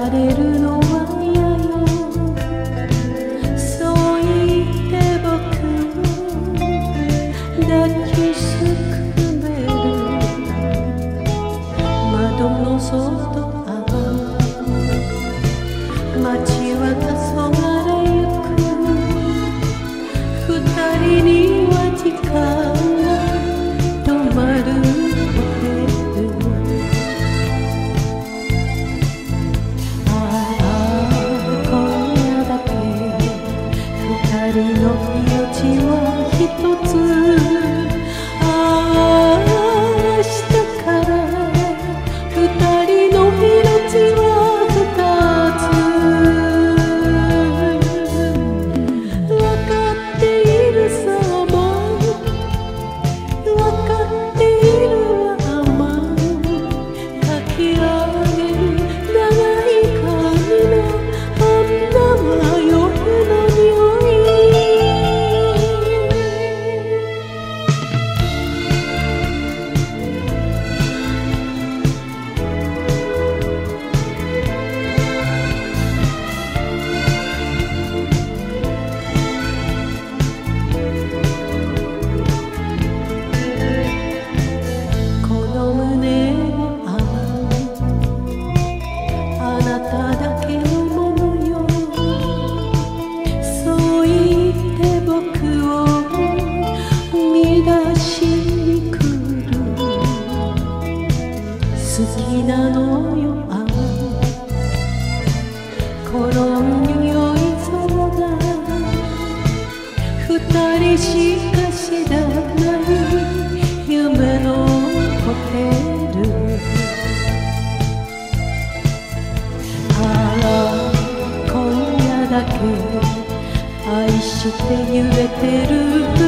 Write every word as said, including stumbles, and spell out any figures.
別れるのは嫌よ、そう言って僕を抱きすくめる。窓の外街は黄昏ゆく、二人には時間が止まるホテル。ああ今夜だけ二人の命は一つ。ああ明日から二人の命は好きなのよあの転んよいそうな二人しか知らない夢のホテル。ああ今夜だけ愛して揺れてる